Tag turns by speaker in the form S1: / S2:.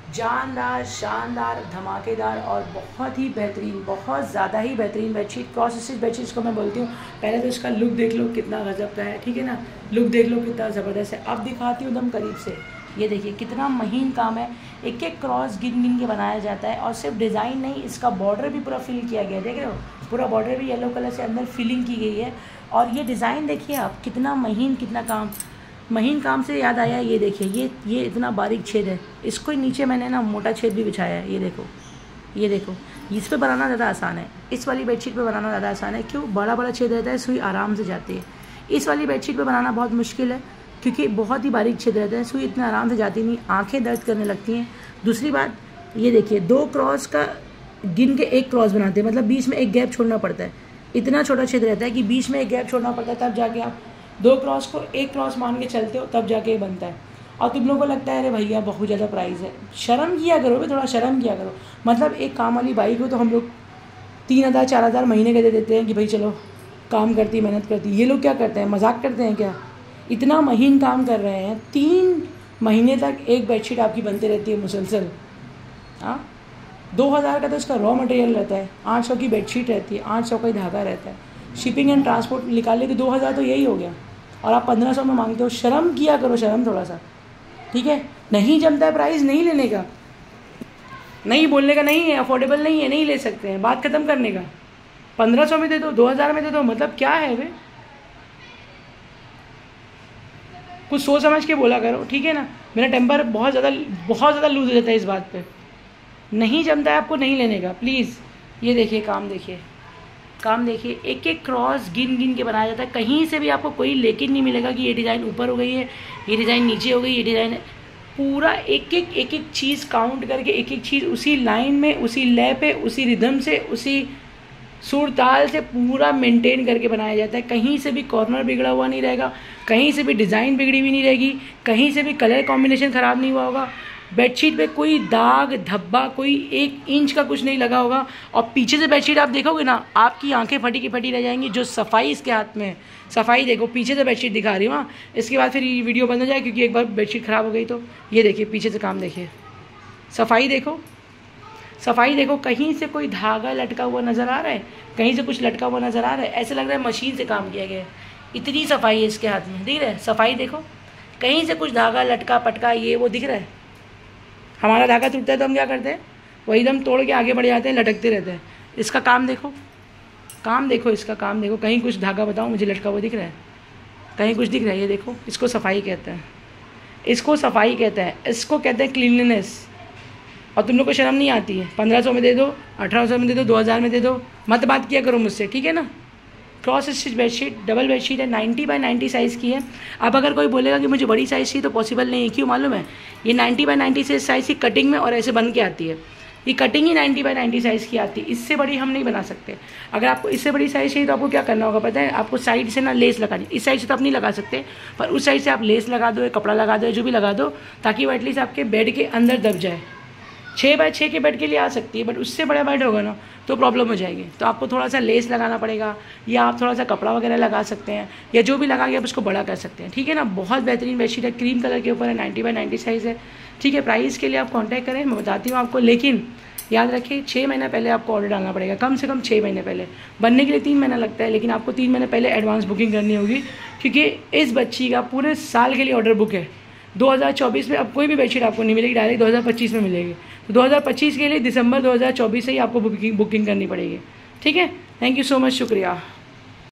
S1: जानदार, शानदार, धमाकेदार और बहुत ही बेहतरीन, बहुत ज़्यादा ही बेहतरीन बेडशीट, क्रॉस स्टिच बेडशीट को मैं बोलती हूँ। पहले तो इसका लुक देख लो कितना गजब का है, ठीक है ना, लुक देख लो कितना ज़बरदस्त है। अब दिखाती हूँ एकदम करीब से, ये देखिए कितना महीन काम है, एक एक क्रॉस गिन गिन के बनाया जाता है। और सिर्फ डिज़ाइन नहीं, इसका बॉर्डर भी पूरा फिल किया गया है, देख रहे हो, पूरा बॉर्डर भी येलो कलर से अंदर फिलिंग की गई है। और ये डिज़ाइन देखिए आप, कितना महीन, कितना काम, महीन काम से याद आया, ये देखिए ये इतना बारीक छेद है, इसको नीचे मैंने ना मोटा छेद भी बिछाया है, ये देखो, इस पे बनाना ज़्यादा आसान है, इस वाली बेडशीट पे बनाना ज़्यादा आसान है। क्यों? बड़ा बड़ा छेद रहता है, सुई आराम से जाती है। इस वाली बेडशीट पे बनाना बहुत मुश्किल है क्योंकि बहुत ही बारीक छेद रहता है, सुई इतना आराम से जाती नहीं, आँखें दर्द करने लगती हैं। दूसरी बात ये देखिए, 2 क्रॉस का गिन के 1 क्रॉस बनाते हैं, मतलब बीच में एक गैप छोड़ना पड़ता है। इतना छोटा छेद रहता है कि बीच में एक गैप छोड़ना पड़ता है, तब जाके आप 2 क्रॉस को 1 क्रॉस मान के चलते हो, तब जाके बनता है। और तुम लोगों को लगता है अरे भैया बहुत ज़्यादा प्राइस है, शर्म किया करो भाई, थोड़ा शर्म किया करो। मतलब एक काम वाली बाई को तो हम लोग 3,000 4,000 महीने के दे देते हैं कि भाई चलो काम करती, मेहनत करती। ये लोग क्या करते हैं, मजाक करते हैं क्या? इतना महीन काम कर रहे हैं, 3 महीने तक एक बेडशीट आपकी बनती रहती है मुसलसल। हाँ, 2,000 का तो इसका रॉ मटेरियल रहता है, 800 की बेडशीट रहती है, 800 का ही धागा रहता है, शिपिंग एंड ट्रांसपोर्ट निकाले तो 2,000 तो यही हो गया, और आप 1,500 में मांगते हो। शर्म किया करो, शर्म थोड़ा सा, ठीक है। नहीं जमता है प्राइस नहीं लेने का, नहीं बोलने का, नहीं है अफोर्डेबल नहीं है, नहीं ले सकते हैं, बात खत्म करने का। 1,500 में दे दो, 2,000 में दे दो, मतलब क्या है वे? कुछ सोच समझ के बोला करो, ठीक है ना। मेरा टेम्पर बहुत ज़्यादा लूज हो जाता है इस बात पे। नहीं जमता है आपको, नहीं लेने का, प्लीज़। ये देखिए काम देखिए, एक एक क्रॉस गिन गिन के बनाया जाता है। कहीं से भी आपको कोई लेकिन नहीं मिलेगा कि ये डिज़ाइन ऊपर हो गई है, ये डिज़ाइन नीचे हो गई, ये डिज़ाइन पूरा एक एक चीज़ काउंट करके, एक एक चीज़ उसी लाइन में, उसी लय पे, उसी रिदम से, उसी सुर ताल से पूरा मेंटेन करके बनाया जाता है। कहीं से भी कॉर्नर बिगड़ा हुआ नहीं रहेगा, कहीं से भी डिज़ाइन बिगड़ी हुई नहीं रहेगी, कहीं से भी कलर कॉम्बिनेशन ख़राब नहीं हुआ होगा, बेडशीट पे कोई दाग धब्बा, कोई 1 इंच का कुछ नहीं लगा होगा। और पीछे से बेडशीट आप देखोगे ना, आपकी आंखें फटी की फटी रह जाएंगी। जो सफाई इसके हाथ में है, सफाई देखो, पीछे से बेडशीट दिखा रही हूँ। हाँ, इसके बाद फिर ये वीडियो बंद हो जाए क्योंकि एक बार बेडशीट ख़राब हो गई तो। ये देखिए पीछे से काम देखिए, सफाई देखो, कहीं से कोई धागा लटका हुआ नज़र आ रहा है, कहीं से कुछ लटका हुआ नज़र आ रहा है, ऐसे लग रहा है मशीन से काम किया गया है। इतनी सफाई है इसके हाथ में, दिख रहा है? सफाई देखो, कहीं से कुछ धागा लटका पटका ये वो दिख रहा है। हमारा धागा टूटता है तो हम क्या करते हैं, वही दम तोड़ के आगे बढ़ जाते हैं, लटकते रहते हैं। इसका काम देखो, इसका काम देखो, कहीं कुछ धागा बताओ मुझे लटका हुआ दिख रहा है? कहीं कुछ दिख रहा है? ये देखो, इसको सफाई कहते हैं, इसको कहते हैं क्लीनलीनेस। और तुम लोग को शर्म नहीं आती है? 1,500 में दे दो, 1,800 में दे दो, 2,000 में दे दो, मत बात किया करो मुझसे, ठीक है ना। Cross stitch bedsheet, double bedsheet है, 90 बाय 90 साइज़ की है। अब अगर कोई बोलेगा कि मुझे बड़ी साइज़ चाहिए तो पॉसिबल नहीं है। क्यों मालूम है? ये 90 बाय 90 साइज़ की कटिंग में और ऐसे बन के आती है। ये कटिंग ही 90 बाय 90 साइज़ की आती है, इससे बड़ी हम नहीं बना सकते। अगर आपको इससे बड़ी साइज़ चाहिए तो आपको क्या करना होगा पता है? आपको साइड से ना लेस लगानी। इस साइड से तो आप नहीं लगा सकते, पर उस साइड से आप लेस लगा दो, कपड़ा लगा दो, जो भी लगा दो, ताकि वो एटलीस्ट आपके बेड के अंदर दब जाए। 6 बाय 6 के बेड के लिए आ सकती है, बट उससे बड़ा बेड होगा ना तो प्रॉब्लम हो जाएगी। तो आपको थोड़ा सा लेस लगाना पड़ेगा, या आप थोड़ा सा कपड़ा वगैरह लगा सकते हैं, या जो भी लगा के आप उसको बड़ा कर सकते हैं, ठीक है ना। बहुत बेहतरीन बेडशीट है, क्रीम कलर के ऊपर है, 90 बाय 90 साइज़ है, ठीक है। प्राइस के लिए आप कॉन्टैक्ट करें, मैं बताती हूँ आपको। लेकिन याद रखिए 6 महीना पहले आपको ऑर्डर डालना पड़ेगा, कम से कम 6 महीने पहले। बनने के लिए 3 महीना लगता है, लेकिन आपको 3 महीने पहले एडवांस बुकिंग करनी होगी, क्योंकि इस बच्ची का पूरे साल के लिए ऑर्डर बुक है। 2024 में अब कोई भी बेडशीट आपको नहीं मिलेगी, डायरेक्ट 2025 में मिलेगी। तो 2025 के लिए दिसंबर 2024 से ही आपको बुकिंग करनी पड़ेगी, ठीक है। थैंक यू सो मच, शुक्रिया।